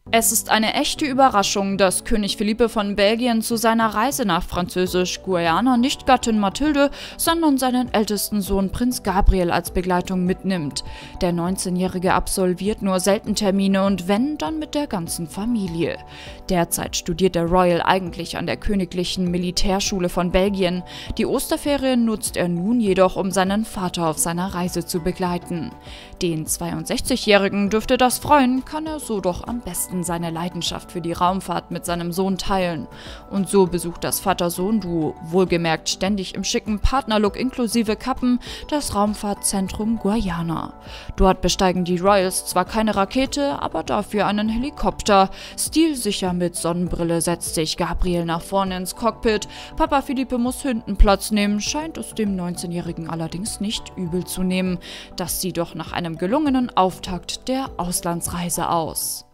Es ist eine echte Überraschung, dass König Philippe von Belgien zu seiner Reise nach Französisch-Guayana nicht Gattin Mathilde, sondern seinen ältesten Sohn Prinz Gabriel als Begleitung mitnimmt. Der 19-Jährige absolviert nur selten Termine und wenn, dann mit der ganzen Familie. Derzeit studiert der Royal eigentlich an der Königlichen Militärschule von Belgien. Die Osterferien nutzt er nun jedoch, um seinen Vater auf seiner Reise zu begleiten. Den 62-Jährigen dürfte das freuen, kann er so doch am besten seine Leidenschaft für die Raumfahrt mit seinem Sohn teilen. Und so besucht das Vater-Sohn-Duo, wohlgemerkt ständig im schicken Partnerlook inklusive Kappen, das Raumfahrtzentrum Guayana. Dort besteigen die Royals zwar keine Rakete, aber dafür einen Helikopter. Stilsicher mit Sonnenbrille setzt sich Gabriel nach vorne ins Cockpit. Papa Philippe muss hinten Platz nehmen, scheint es dem 19-Jährigen allerdings nicht übel zu nehmen. Das sieht doch nach einem gelungenen Auftakt der Auslandsreise aus.